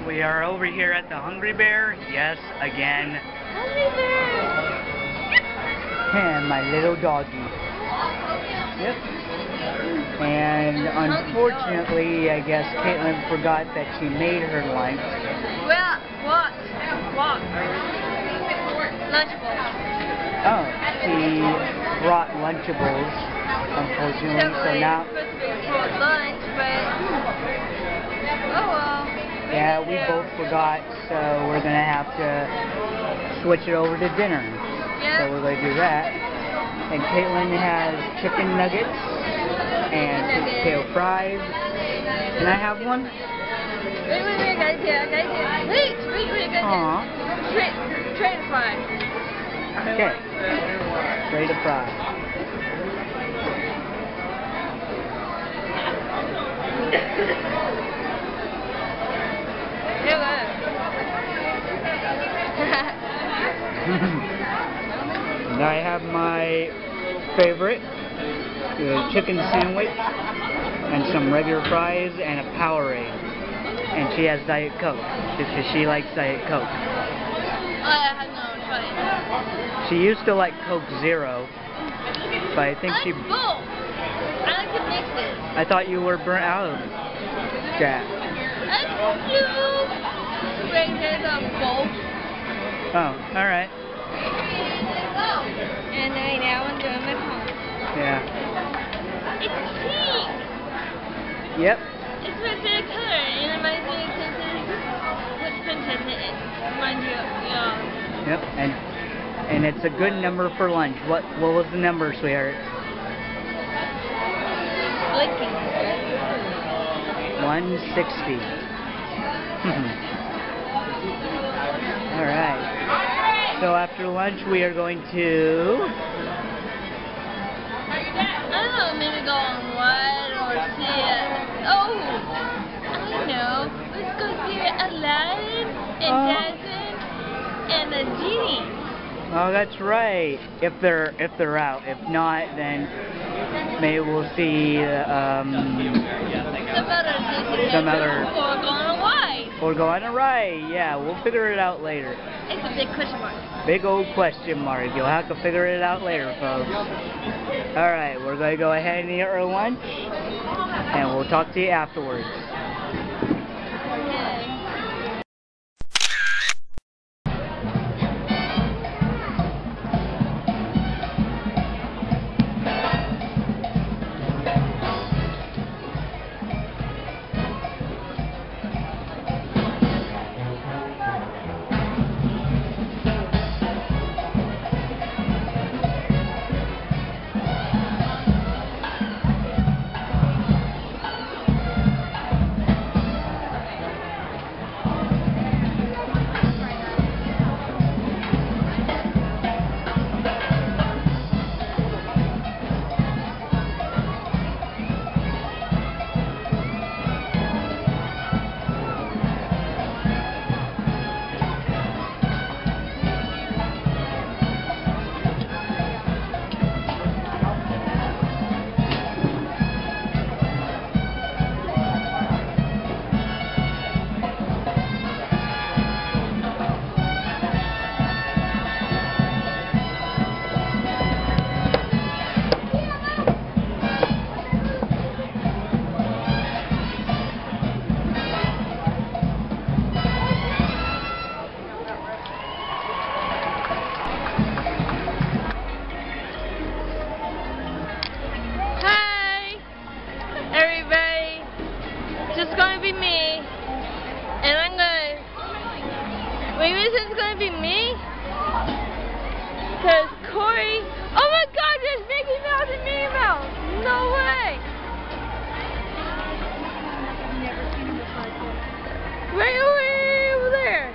We are over here at the Hungry Bear. Yes, again. Hungry Bear! And my little doggy. Yep. And unfortunately, I guess Caitlin forgot that she made her lunch. Well, what? Lunchables. Oh, she brought Lunchables, unfortunately, so now... supposed to be for lunch, but... Oh well. Yeah, we both forgot, so we're going to have to switch it over to dinner. Yeah. So we're going to do that. And Caitlin has chicken nuggets and sweet potato fries. Can I have one? Wait, guys, yeah. Wait, guys. Aw. Tray to fry. Okay. Ready to fry. Now I have my favorite, the chicken sandwich, and some regular fries, and a Powerade. And she has Diet Coke, because she likes Diet Coke. I have no choice. She used to like Coke Zero, but I think I like both. I like to mix it. I thought you were burnt out of that. I do. Rated both. Oh, alright. And right now I'm doing my home. Yeah. It's pink. Yep. It's my favorite color. It reminds me of Princess. Which princess it is? Reminds you of Yep. And it's a good number for lunch. What was the number, sweetheart? Blinking. 160. Alright. So after lunch we are going to... I don't know, maybe go on what or see it. Oh! I know. Let's go see Aladdin and Jasmine and the genie. Oh, that's right. If they're out. If not, then maybe we'll see some other. Or go on a ride. Or go on a ride. Yeah, we'll figure it out later. It's a big question mark. Big old question mark. You'll have to figure it out later, folks. All right, we're going to go ahead and eat our lunch, and we'll talk to you afterwards. Just gonna be me, and I'm gonna. Wait, this is gonna be me, cause Corey. Oh my God, there's Mickey Mouse and Minnie Mouse. No way. Right over there.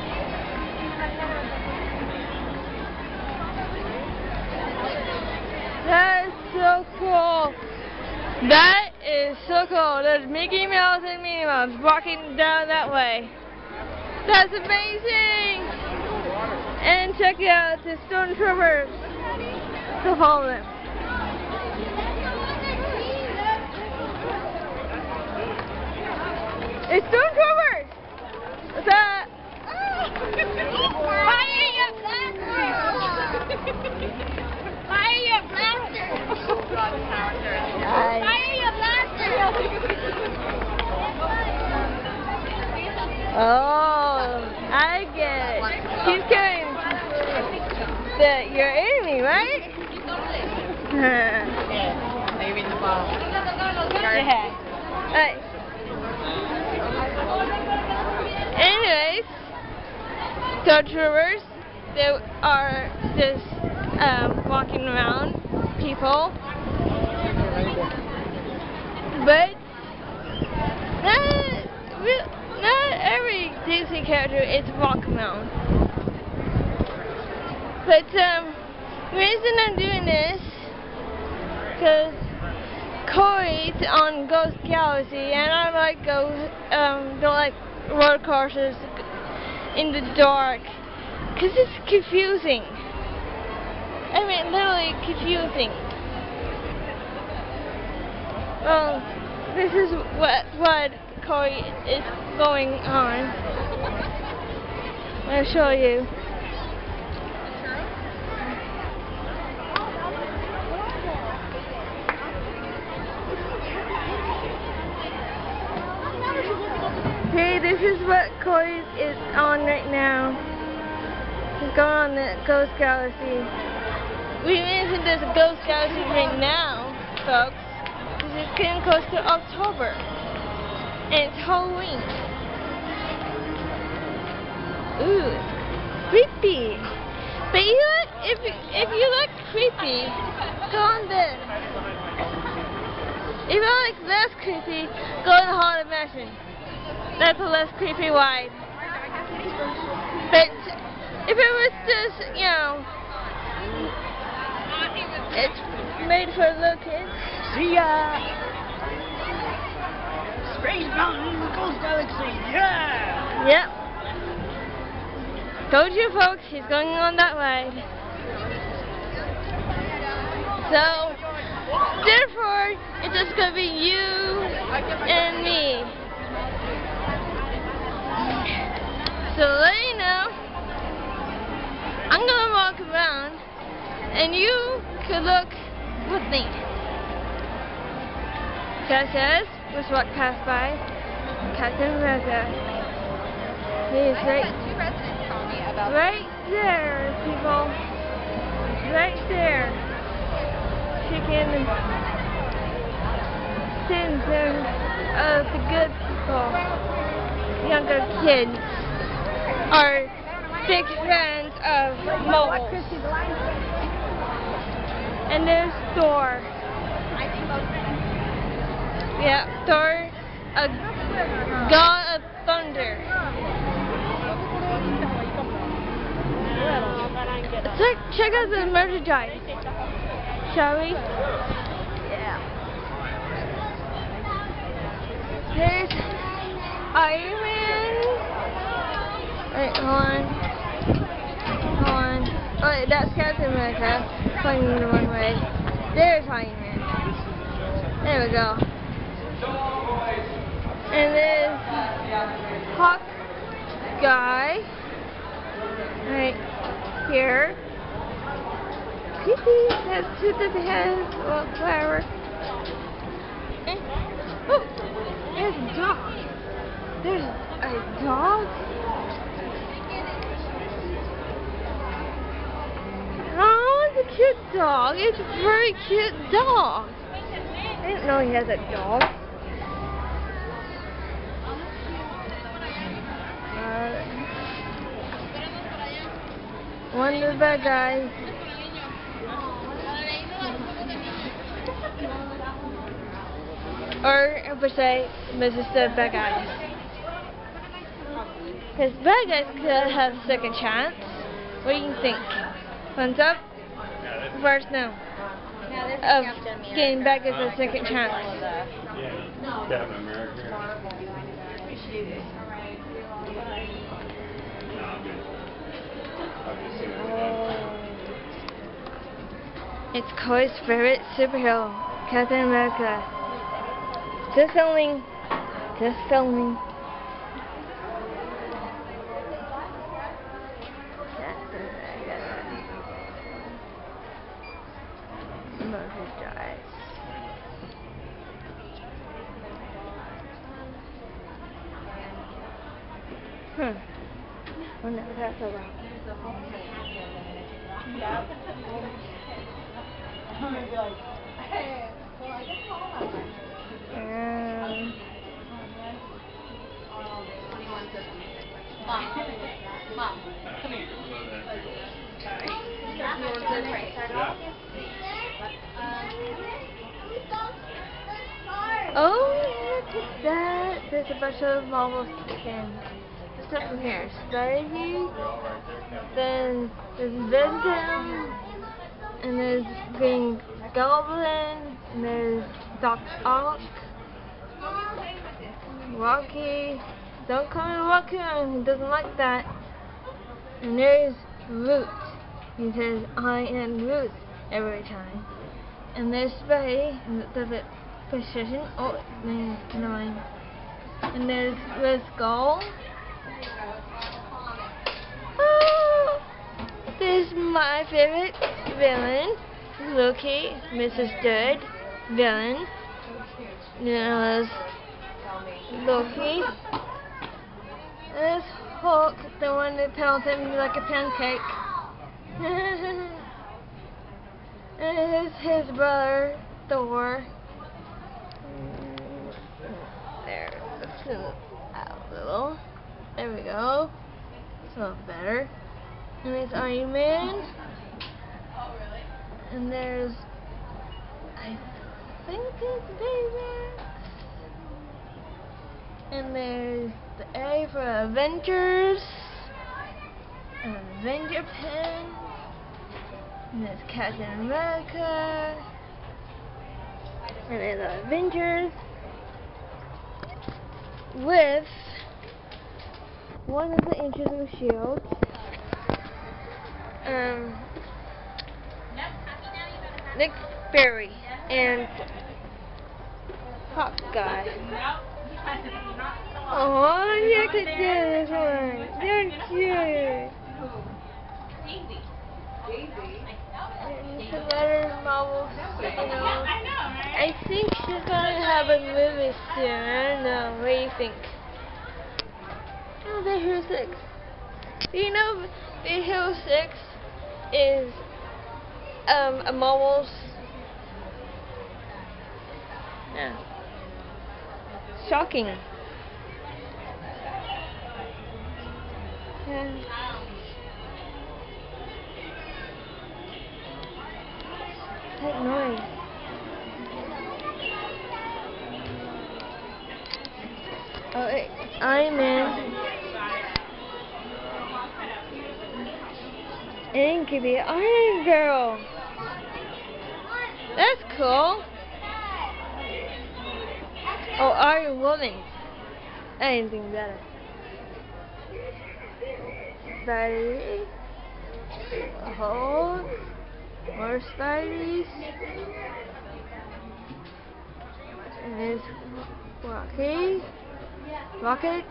That is so cool. That is so cool. There's Mickey Mouse and Minnie Mouse walking down that way. That's amazing. And check out the Stormtroopers. To follow them. It's Stormtroopers. Oh, I get it. He's carrying your enemy, right? Maybe the ball. Alright. Anyways, torturers, they are just walking around people, but not every Disney character is walking around. But the reason I'm doing this because Corey's on Ghost Galaxy, and I like roller coasters in the dark, because it's confusing. I mean, literally confusing. Well, this is what Corey is going on. I'll show you. Hey, this is what Corey is on right now. He's going on the Ghost Galaxy. We mentioned there's a Ghost Galaxy right now, folks, because it's getting close to October, and it's Halloween. Ooh, it's creepy. But if you look creepy, go on this. If you like less creepy, go in the Haunted Mansion. That's a less creepy ride. But if it was just, it's made for little kids. See ya! Space Mountain Ghost Galaxy, yeah! Yep. Told you folks, he's going on that ride. So, therefore, it's just going to be you and me. So let you know, I'm going to walk around, and you could look with me. Says, let's walk past by Captain America. He is right there, people. Right there. Chicken sins of the good people. Younger kids are big fans of mobiles. And there's Thor. Yeah, Thor, a god of thunder. Let's check out the merchandise, shall we? Yeah. There's Iron Man. Wait, hold on. Oh, wait, that's Captain America. Pointing the wrong way. There's Iron Man. There we go. And there's Hawkeye. Right here. Creepy. Has two different heads. Well, whatever. Oh, there's a dog. There's a dog? Oh, it's a cute dog. It's a very cute dog. I didn't know he has a dog. One of the bad guys. Or I would say, Mrs. the bad guys. Because bad guys could have a second chance. What do you think? Thumbs up? First, no. Of getting bad guys a second chance. Captain America. It's Corey's favorite superhero, Captain America. Just filming. Just filming. Merchandise. Huh. Wonder what that's about. Mom, come here. Oh, look at that. There's a bunch of Marvel skins. What's up in here? Spidey. Then there's Venom. And there's Green Goblin. And there's Doc Ock. Rocky. Don't call me Raccoon. He doesn't like that. And there's Root. He says, I am Root every time. And there's Spidey. And it does it precision. Oh, never mind. And there's Red Skull. Oh, there's my favorite villain, Loki, misunderstood villain. There's Loki. There's Hulk, the one that pounds him like a pancake. And there's his brother, Thor. There, let's zoom out a little. There we go. It's a little better. And there's Iron Man. And there's, I think it's Baymax. And there's the A for Avengers. An Avenger pen. And there's Captain America. And there's the Avengers. With one of the interesting shields. Nick Fury and Hawkeye. Oh, you could do this one. You're cute. Some other Marvel, I think she's gonna have a movie soon. I don't know. What do you think? Oh, Big Hero 6. You know, Big Hero 6 is a Marvel's. Yeah. Shocking. Yeah. That noise. Oh, wait. Iron Man. And it could be Iron Girl. That's cool. Oh, Iron Woman. Anything better. Spidey. Hulk. More Spideys. And there's Rocky. Rocket.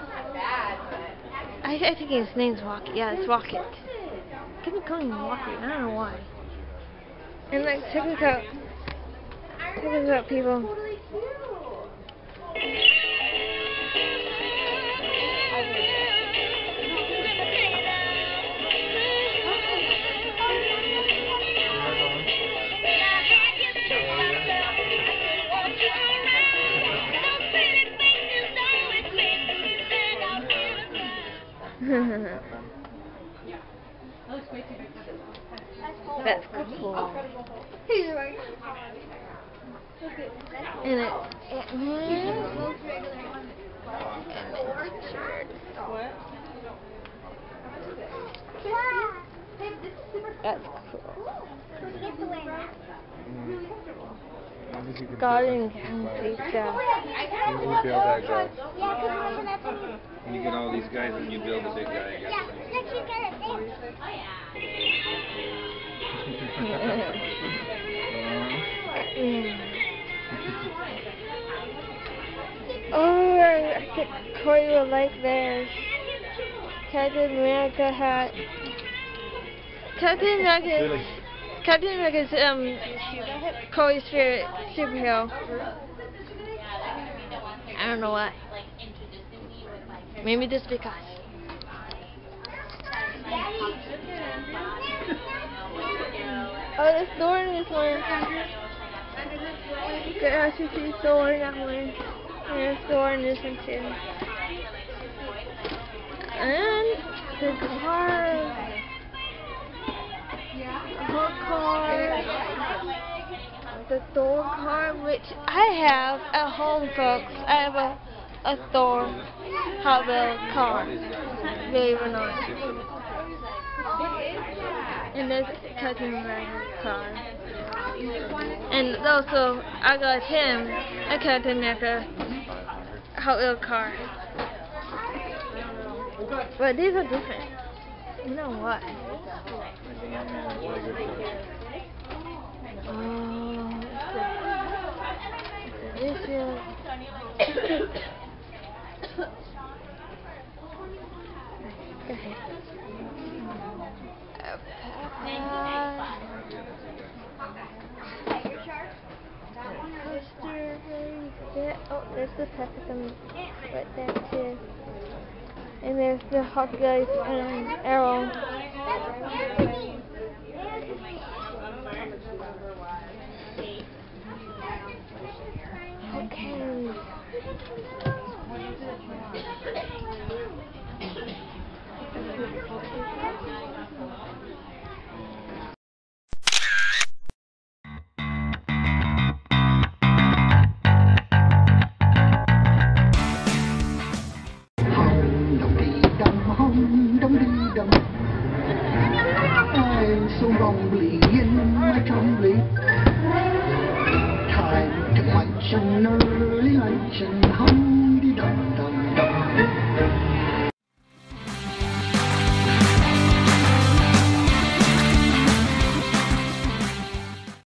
I think his name's Rocket. Yeah, it's Rocket. I keep calling him Rocket. I don't know why. And like, check this out. Check this out, people. That's cool. And that's cool. Garden can stuff. You build that guy. When you get all these guys and you build the big guy again. Oh, I think Corey will like theirs. Captain America hat. Captain America's Corey's favorite superhero. I don't know why. Maybe just because. Oh, there's Thor in this one. Okay, I should see Thor in that one. And there's Thor in this one too. And the car. Her car. The Thor car, which I have at home, folks. I have a Thor Hot Wheels car. Believe it or not. And there's Captain America's car. And also, I got him a Captain America Hot Wheels car. But these are different. You know what? This is oh, there's the peppercorn right there too. And there's the hot guys and arrow. Okay. So wrongly in my trolley. Time to lunch and early lunch and hum-de-dum-dum-dum.